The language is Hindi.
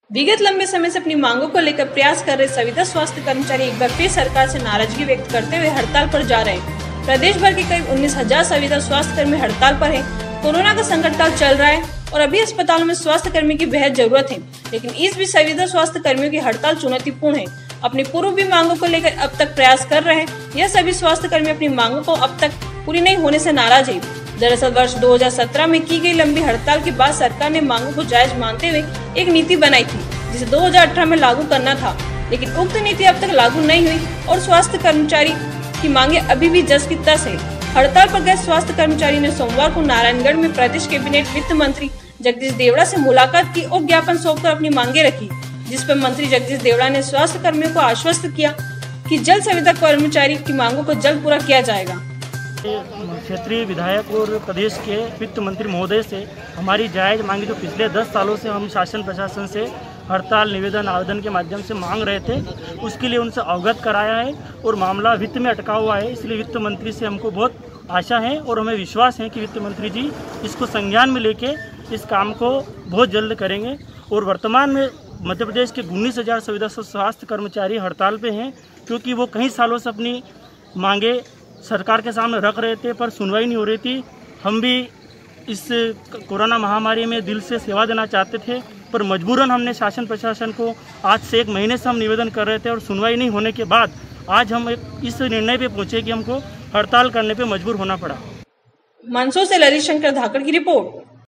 विगत लंबे समय से अपनी मांगों को लेकर प्रयास कर रहे संविदा स्वास्थ्य कर्मचारी एक बार फिर सरकार से नाराजगी व्यक्त करते हुए हड़ताल पर जा रहे हैं। प्रदेश भर के करीब 19,000 संविदा स्वास्थ्य कर्मी हड़ताल पर हैं। कोरोना का संकट काल चल रहा है और अभी अस्पतालों में स्वास्थ्य कर्मी की बेहद जरूरत है, लेकिन इस बीच संविदा स्वास्थ्य कर्मियों की हड़ताल चुनौतीपूर्ण है। अपनी पूर्व भी मांगों को लेकर अब तक प्रयास कर रहे हैं। यह सभी स्वास्थ्य कर्मी अपनी मांगों को अब तक पूरी नहीं होने से नाराज है। दरअसल वर्ष 2017 में की गई लंबी हड़ताल के बाद सरकार ने मांगों को जायज मानते हुए एक नीति बनाई थी, जिसे 2018 में लागू करना था, लेकिन उक्त नीति अब तक लागू नहीं हुई और स्वास्थ्य कर्मचारी की मांगे अभी भी जस की तस है। हड़ताल पर गए स्वास्थ्य कर्मचारी ने सोमवार को नारायणगढ़ में प्रदेश कैबिनेट वित्त मंत्री जगदीश देवड़ा से मुलाकात की और ज्ञापन सौंपकर अपनी मांगे रखी, जिस पर मंत्री जगदीश देवड़ा ने स्वास्थ्य कर्मियों को आश्वस्त किया कि जल्द संविदा कर्मचारी की मांगों को जल्द पूरा किया जाएगा। क्षेत्रीय विधायक और प्रदेश के वित्त मंत्री महोदय से हमारी जायज मांगी जो पिछले 10 सालों से हम शासन प्रशासन से हड़ताल निवेदन आवेदन के माध्यम से मांग रहे थे, उसके लिए उनसे अवगत कराया है और मामला वित्त में अटका हुआ है। इसलिए वित्त मंत्री से हमको बहुत आशा है और हमें विश्वास है कि वित्त मंत्री जी इसको संज्ञान में लेके इस काम को बहुत जल्द करेंगे। और वर्तमान में मध्य प्रदेश के 19,000 संविदा स्वास्थ्य कर्मचारी हड़ताल पे हैं, क्योंकि वो कई सालों से अपनी मांगे सरकार के सामने रख रहे थे पर सुनवाई नहीं हो रही थी। हम भी इस कोरोना महामारी में दिल से सेवा देना चाहते थे, पर मजबूरन हमने शासन प्रशासन को आज से 1 महीने से हम निवेदन कर रहे थे और सुनवाई नहीं होने के बाद आज हम इस निर्णय पे पहुंचे कि हमको हड़ताल करने पे मजबूर होना पड़ा। मंदसौर से ललित शंकर धाकड़ की रिपोर्ट।